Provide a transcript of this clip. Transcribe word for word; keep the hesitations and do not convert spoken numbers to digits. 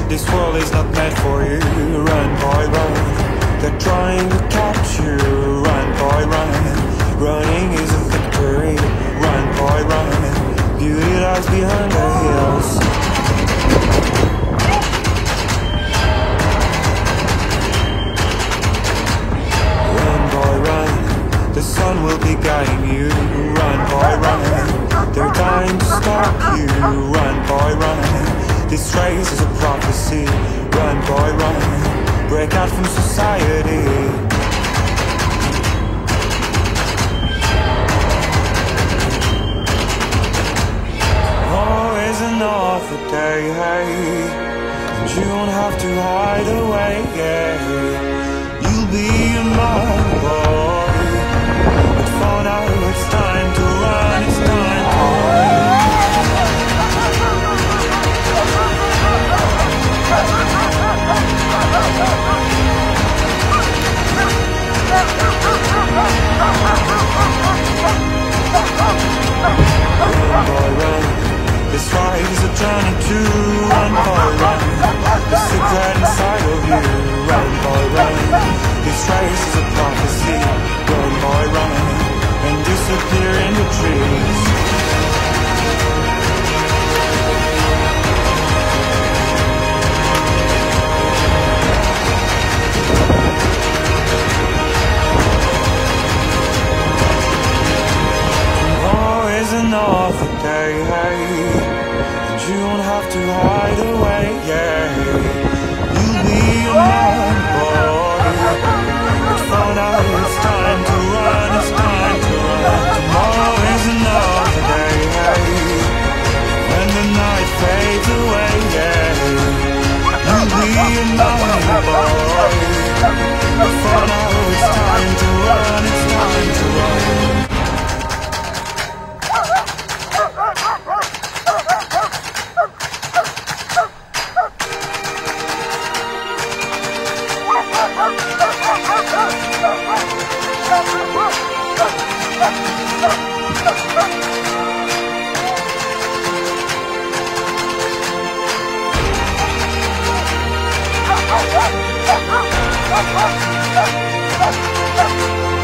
This world is not meant for you. Run, boy, run. They're trying to catch you. Run, boy, run. Running is a victory. Run, boy, run. Beauty lies behind the hills. Run, boy, run. The sun will be guiding you. Run, boy, run. They're dying to stop you. Run, boy, run. This race is a prophecy. Run, boy, run. Break out from society. Always another day, hey, and you don't have to hide away, yeah. You'll be a man, boy, but for now it's time to run, it's time to run. Run, boy, run. This fight is a journey to run, boy, run. The secret inside of you. Run, boy, run. This race is a prophecy. Run, boy, run. And disappear in the trees. Another day, hey, and you don't have to hide away, yeah. You'll be a man, boy, but for now it's time to run, it's time to run. Tomorrow is another day, hey, when the night fades away, yeah. You'll be a man, boy, but for now it's time to run, it's time to run. Ha ha ha ha!